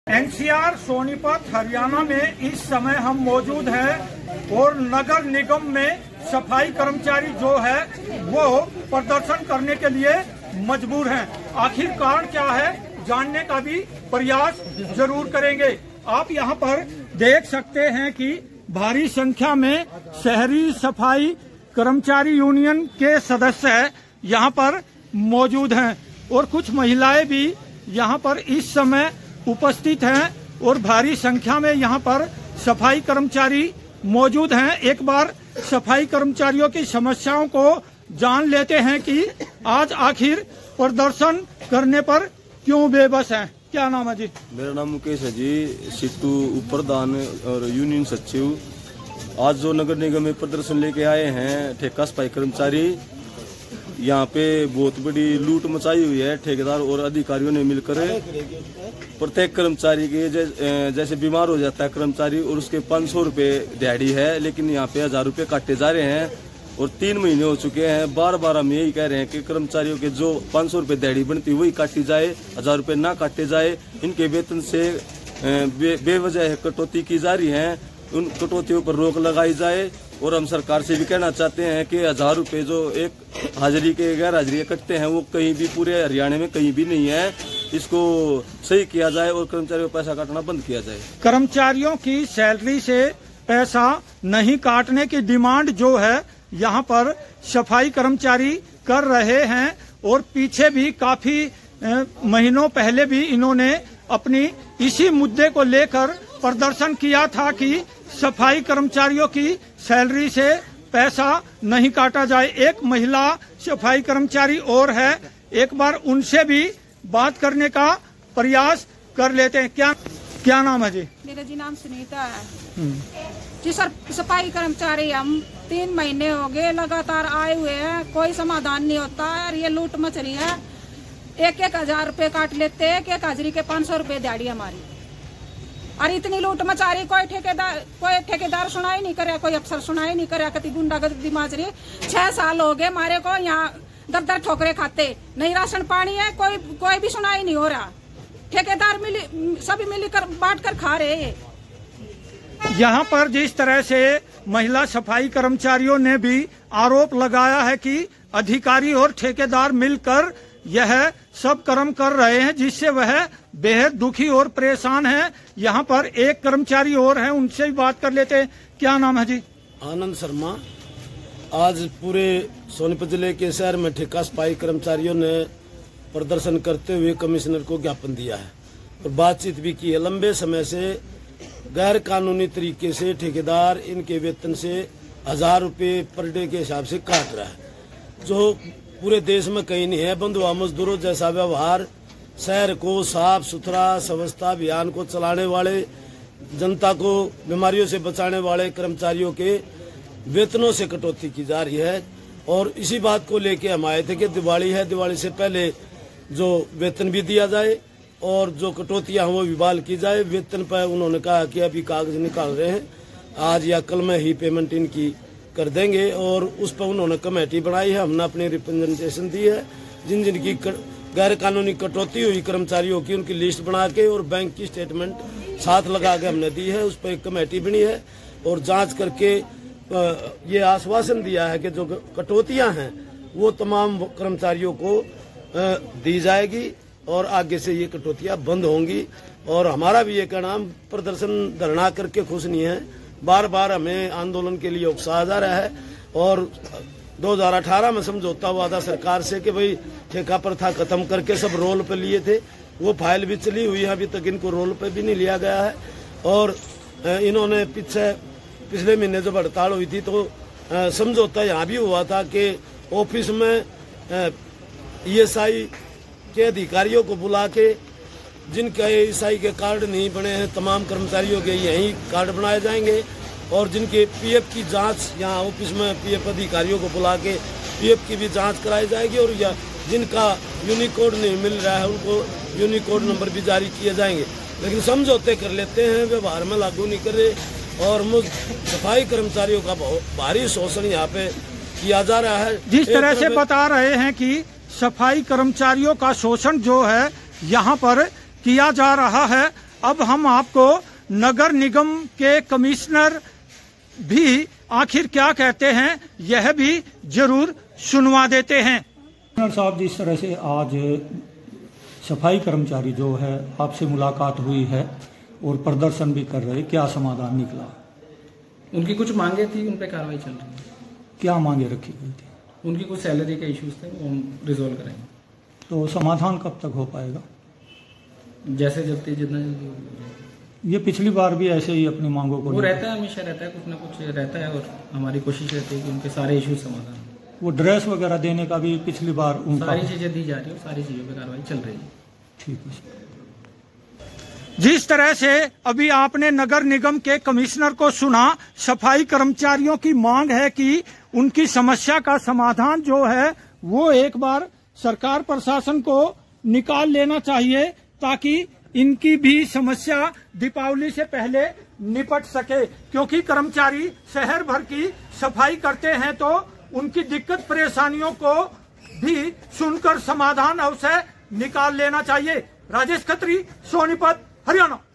NCR Sonipat Haryana में इस समय हम मौजूद हैं और नगर निगम में सफाई कर्मचारी जो है वो प्रदर्शन करने के लिए मजबूर हैं। आखिर कारण क्या है जानने का भी प्रयास जरूर करेंगे। आप यहां पर देख सकते हैं कि भारी संख्या में शहरी सफाई कर्मचारी यूनियन के सदस्य यहां पर मौजूद हैं और कुछ महिलाएं भी यहां पर इस समय उपस्थित हैं और भारी संख्या में यहां पर सफाई कर्मचारी मौजूद हैं। एक बार सफाई कर्मचारियों की समस्याओं को जान लेते हैं कि आज आखिर प्रदर्शन करने पर क्यों बेबस हैं। क्या नाम है जी? मेरा नाम मुकेश है जी, सिट्टू उप प्रधान और यूनियन सचिव। आज जो नगर निगम में प्रदर्शन लेके आए हैं ठेका सफाई कर्मचारी, यहाँ पे बहुत बड़ी लूट मचाई हुई है। ठेकेदार और अधिकारियों ने मिलकर प्रत्येक कर्मचारी के जैसे बीमार हो जाता है कर्मचारी और उसके 500 रुपए दिहाड़ी है, लेकिन यहाँ पे 1000 रुपए काटे जा रहे हैं और 3 महीने हो चुके हैं। बार बार हम यही कह रहे हैं कि कर्मचारियों के जो 500 रुपए दिहाड़ी बनती वही काटी जाए, 1000 रुपए ना काटे जाए। इनके वेतन से बेवजह कटौती की जा रही है, उन कटौतियों पर रोक लगाई जाए। और हम सरकार से भी कहना चाहते हैं कि 1000 रुपए जो एक हाजिरी के गैर हाजिरी कटते हैं वो कहीं भी पूरे हरियाणा में कहीं भी नहीं है। इसको सही किया जाए और कर्मचारियों को पैसा काटना बंद किया जाए। कर्मचारियों की सैलरी से पैसा नहीं काटने की डिमांड जो है यहाँ पर सफाई कर्मचारी कर रहे हैं और पीछे भी काफी महीनों पहले भी इन्होंने अपनी इसी मुद्दे को लेकर प्रदर्शन किया था कि सफाई कर्मचारियों की सैलरी से पैसा नहीं काटा जाए। एक महिला सफाई कर्मचारी और है, एक बार उनसे भी बात करने का प्रयास कर लेते हैं। क्या नाम है जी? मेरा जी नाम सुनीता है जी। सर सफाई कर्मचारी हम 3 महीने हो गए लगातार आए हुए हैं, कोई समाधान नहीं होता है। ये लूट मच रही है, 1-1 हजार रुपए काट लेते हैं, एक हाजिरी के 500 रुपए दिहाड़ी हमारी। और इतनी लूट मचा रही, कोई ठेकेदार सुनाई नहीं करे, कोई अफसर सुनाई नहीं करे, कति गुंडागर्दी माच रही। 6 साल हो गए हमारे को यहाँ दर ठोकरे खाते, नहीं राशन पानी है, कोई भी सुनाई नहीं हो रहा। ठेकेदार सभी मिलकर बांट कर खा रहे हैं। यहाँ पर जिस तरह से महिला सफाई कर्मचारियों ने भी आरोप लगाया है कि अधिकारी और ठेकेदार मिलकर यह सब कर्म कर रहे हैं, जिससे वह बेहद दुखी और परेशान हैं। यहाँ पर एक कर्मचारी और हैं, उनसे भी बात कर लेते हैं। क्या नाम है जी? आनंद शर्मा। आज पूरे सोनीपत जिले के शहर में ठेका सफाई कर्मचारियों ने प्रदर्शन करते हुए कमिश्नर को ज्ञापन दिया है और बातचीत भी की है। लंबे समय से गैर कानूनी तरीके से ठेकेदार इनके वेतन से 1000 रुपए पर डे के हिसाब से काट रहा है, जो पूरे देश में कहीं नहीं है। बंधुआ मजदूरों जैसा व्यवहार, शहर को साफ सुथरा स्वच्छता अभियान को चलाने वाले, जनता को बीमारियों से बचाने वाले कर्मचारियों के वेतनों से कटौती की जा रही है। और इसी बात को लेके हम आए थे कि दिवाली है, दिवाली से पहले जो वेतन भी दिया जाए और जो कटौतियां वो भी बहाल की जाए। वेतन पर उन्होंने कहा कि अभी कागज निकाल रहे हैं, आज या कल में ही पेमेंट इनकी कर देंगे और उस पर उन्होंने कमेटी बनाई है। हमने अपनी रिप्रेजेंटेशन दी है। जिन जिन की गैर कानूनी कटौती हुई कर्मचारियों की उनकी लिस्ट बना के और बैंक की स्टेटमेंट साथ लगा के हमने दी है। उस पर एक कमेटी बनी है और जांच करके ये आश्वासन दिया है कि जो कटौतियां हैं वो तमाम कर्मचारियों को दी जाएगी और आगे से ये कटौतियां बंद होंगी। और हमारा भी ये कहना, हम प्रदर्शन धरना करके खुश नहीं है, बार बार हमें आंदोलन के लिए उकसाया जा रहा है। और 2018 में समझौता हुआ था सरकार से कि भाई ठेका प्रथा खत्म करके सब रोल पे लिए थे, वो फाइल भी चली हुई है, अभी तक इनको रोल पे भी नहीं लिया गया है। और इन्होंने पिछले महीने जब हड़ताल हुई थी तो समझौता यहाँ भी हुआ था कि ऑफिस में ESI के अधिकारियों को बुला के जिनके ESI के कार्ड नहीं बने हैं तमाम कर्मचारियों के यहीं कार्ड बनाए जाएंगे और जिनके PF की जांच यहाँ ऑफिस में PF अधिकारियों को बुला के PF की भी जांच कराई जाएगी। और जिनका यूनिकोड नहीं मिल रहा है उनको यूनिकोड नंबर भी जारी किए जाएंगे। लेकिन समझौते कर लेते हैं, व्यवहार में लागू नहीं कर रहे और सफाई कर्मचारियों का भारी शोषण यहाँ पे किया जा रहा है। जिस तरह से बता रहे हैं कि सफाई कर्मचारियों का शोषण जो है यहाँ पर किया जा रहा है, अब हम आपको नगर निगम के कमिश्नर भी आखिर क्या कहते हैं यह भी जरूर सुनवा देते हैं। कमिश्नर साहब, जिस तरह से आज सफाई कर्मचारी जो है आपसे मुलाकात हुई है और प्रदर्शन भी कर रहे, क्या समाधान निकला? उनकी कुछ मांगे थी, उन पे कार्रवाई चल रही है। क्या मांगे रखी गई थी? उनकी कुछ सैलरी के इश्यूज थे, वो हम रिजोल्व करेंगे। तो समाधान कब तक हो पाएगा? जैसे जल्दी, जितना जल्दी हो। ये पिछली बार भी ऐसे ही अपनी मांगों को वो रहता है, हमेशा रहता है, कुछ ना कुछ रहता है, और हमारी कोशिश रहती है कि उनके सारे इश्यूज समाधान हो। वो ड्रेस वगैरह देने का भी पिछली बार उनका सारी चीजें दी जा रही है, सारी चीजों पे कार्रवाई चल रही है। ठीक है। जिस तरह से अभी आपने नगर निगम के कमिश्नर को सुना, सफाई कर्मचारियों की मांग है कि उनकी समस्या का समाधान जो है वो एक बार सरकार प्रशासन को निकाल लेना चाहिए, ताकि इनकी भी समस्या दीपावली से पहले निपट सके। क्योंकि कर्मचारी शहर भर की सफाई करते हैं तो उनकी दिक्कत परेशानियों को भी सुनकर समाधान अवश्य निकाल लेना चाहिए। राजेश खत्री, सोनीपत, हरियाणा।